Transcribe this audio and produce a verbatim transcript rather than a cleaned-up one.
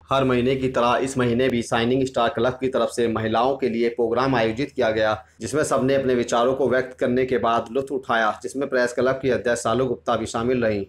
हर महीने की तरह इस महीने भी शाइनिंग स्टार क्लब की तरफ से महिलाओं के लिए प्रोग्राम आयोजित किया गया, जिसमें सबने अपने विचारों को व्यक्त करने के बाद लुत्फ उठाया, जिसमें प्रेस क्लब की अध्यक्ष शालू गुप्ता भी शामिल रहीं।